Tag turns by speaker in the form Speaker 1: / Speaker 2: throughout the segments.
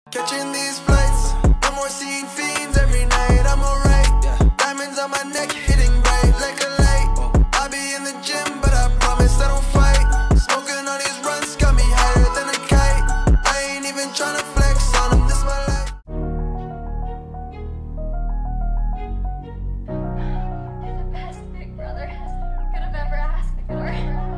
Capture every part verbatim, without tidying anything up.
Speaker 1: Catching these flights, I'm more seeing fiends every night. I'm alright. Diamonds on my neck, hitting bright like a light. I be in the gym, but I promise I don't fight. Smoking on these runs got me higher than a kite. I ain't even tryna flex on them, this my life.
Speaker 2: You're the best big brother could have ever asked for.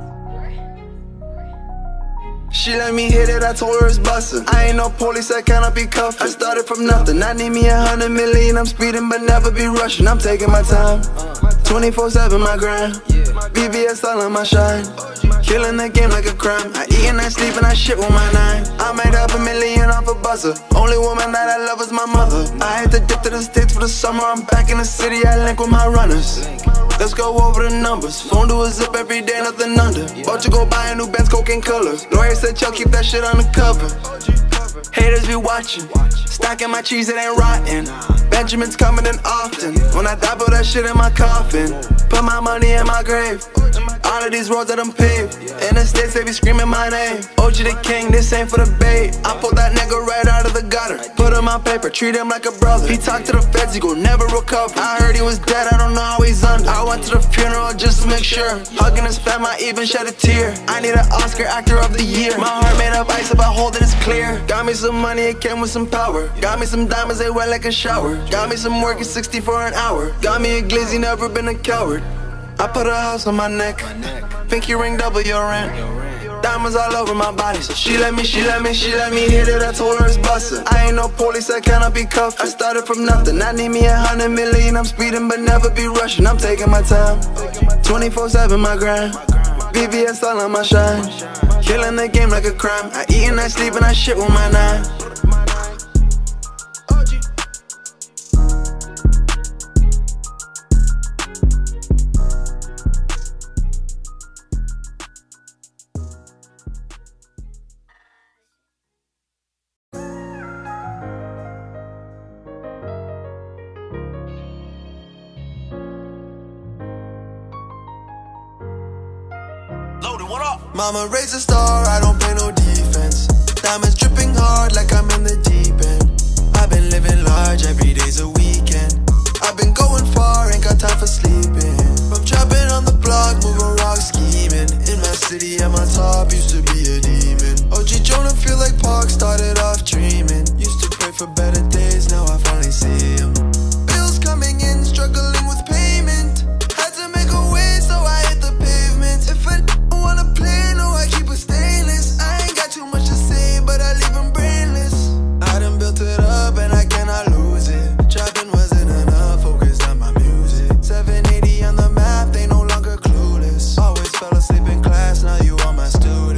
Speaker 1: She let me hit it, I told her it's bustin'. I ain't no police, I cannot be cuffed. I started from nothing, I need me a hundred million. I'm speeding but never be rushing, I'm taking my time. Twenty-four seven my grind, B B S all on my shine. Killing the game like a crime. I eat and I sleep and I shit with my nine. I made up a million off a buzzer. Only woman that I love is my mother. I hate to dip to the States for the summer. I'm back in the city, I link with my runners. Let's go over the numbers. Phone do a zip every day, nothing under. About to go buy a new Benz, cocaine colors. Lawyer said, yo, keep that shit on the cover. Haters be watching. Stacking my cheese, it ain't rotten. Benjamin's coming in often. When I die, put that shit in my coffin. Put my money in my grave. All of these roads that I'm paved. In the States, they be screaming my name. O G the king, this ain't for the bait. I pulled that nigga right out of the gutter. Put him on paper, treat him like a brother. He talked to the feds, he gon' never recover. I heard he was dead, I don't know how he's under. I went to the funeral just to make sure. Hugging his fam, I even shed a tear. I need an Oscar actor of the year. My heart made of ice, if I hold it, it's clear. Got me some money, it came with some power. Got me some diamonds, they wet like a shower. Got me some work, it's sixty for an hour. Got me a glizzy, never been a coward. I put a house on my neck. Pinky ring double your rent. Diamonds all over my body. So she let me, she let me, she let me hit it. I told her it's bustin'. I ain't no police, I cannot be cuffed. I started from nothing, I need me a hundred million. I'm speeding but never be rushing, I'm taking my time. Twenty-four seven my grind, B B S all on my shine. Killing the game like a crime. I eat and I sleep and I shit with my nine.
Speaker 3: What up?
Speaker 1: Mama raised a star, I don't play no defense. Diamonds dripping hard like I'm in the deep end. I've been living large, every day's a weekend. I've been going far, ain't got time for sleeping. From trapping on the block, moving rocks, scheming. In my city, at my top, used to be a demon. O G Jonah feel like Park, started off dreaming. Used to pray for better days, now I finally see them. Bills coming in, struggling with payment. Had to make a way, so I hit the pavement. If I wanna play, no, I keep it stainless. I ain't got too much to say, but I leave them brainless. I done built it up and I cannot lose it. Trapping wasn't enough, focused on my music. seven eighty on the map, they no longer clueless. Always fell asleep in class, now you are my student.